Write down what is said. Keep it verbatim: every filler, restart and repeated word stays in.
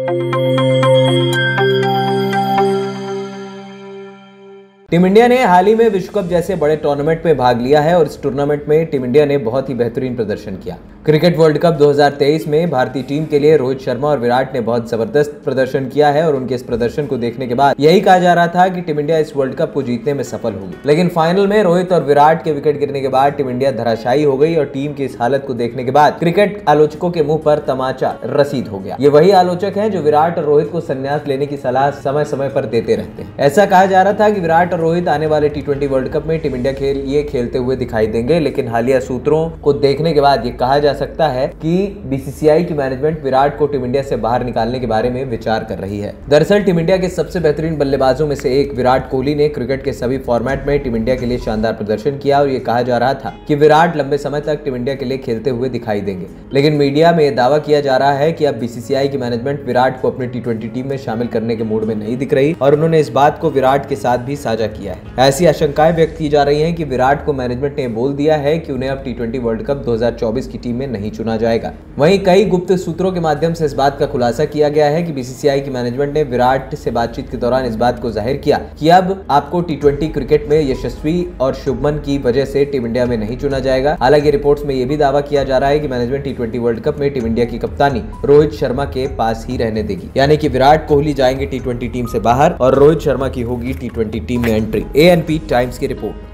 Team India ने हाल ही में विश्व कप जैसे बड़े टूर्नामेंट में भाग लिया है और इस टूर्नामेंट में टीम इंडिया ने बहुत ही बेहतरीन प्रदर्शन किया। क्रिकेट वर्ल्ड कप दो हज़ार तेईस में भारतीय टीम के लिए रोहित शर्मा और विराट ने बहुत जबरदस्त प्रदर्शन किया है और उनके इस प्रदर्शन को देखने के बाद यही कहा जा रहा था कि टीम इंडिया इस वर्ल्ड कप को जीतने में सफल होगी, लेकिन फाइनल में रोहित और विराट के विकेट गिरने के बाद टीम इंडिया धराशायी हो गई और टीम की इस हालत को देखने के बाद क्रिकेट आलोचकों के मुंह पर तमाचा रसीद हो गया। ये वही आलोचक हैं जो विराट और रोहित को संन्यास लेने की सलाह समय समय पर देते रहते हैं। ऐसा कहा जा रहा था कि विराट और रोहित आने वाले टी ट्वेंटी वर्ल्ड कप में टीम इंडिया के लिए खेलते हुए दिखाई देंगे, लेकिन हालिया सूत्रों को देखने के बाद ये कहा जा सकता है कि बीसीसीआई की मैनेजमेंट विराट को टीम इंडिया से बाहर निकालने के बारे में विचार कर रही है। दरअसल टीम इंडिया के सबसे बेहतरीन बल्लेबाजों में से एक विराट कोहली ने क्रिकेट के सभी फॉर्मेट में टीम इंडिया के लिए शानदार प्रदर्शन किया और ये कहा जा रहा था कि विराट लंबे समय तक टीम इंडिया के लिए खेलते हुए दिखाई देंगे, लेकिन मीडिया में यह दावा किया जा रहा है कि अब बीसीसीआई की मैनेजमेंट विराट को अपनी टी ट्वेंटी टीम में शामिल करने के मूड में नहीं दिख रही और उन्होंने इस बात को विराट के साथ भी साझा किया है। ऐसी आशंकाएं व्यक्त की जा रही हैं कि विराट को मैनेजमेंट ने बोल दिया है कि उन्हें अब टी ट्वेंटी वर्ल्ड कप दो हज़ार चौबीस की टीम में नहीं चुना जाएगा। वहीं कई गुप्त सूत्रों के माध्यम से इस बात का खुलासा किया गया है कि बीसीसीआई की मैनेजमेंट ने विराट से बातचीत के दौरान इस बात को जाहिर किया कि अब आपको टी ट्वेंटी क्रिकेट में यशस्वी और शुभमन की वजह से टीम इंडिया में नहीं चुना जाएगा। हालांकि रिपोर्ट्स में यह भी दावा किया जा रहा है कि management T twenty world cup में टीम इंडिया की कप्तानी रोहित शर्मा के पास ही रहने देगी, यानी कि विराट कोहली जाएंगे टी ट्वेंटी टीम से बाहर और रोहित शर्मा की होगी टी ट्वेंटी टीम में entry. A N P Times की रिपोर्ट।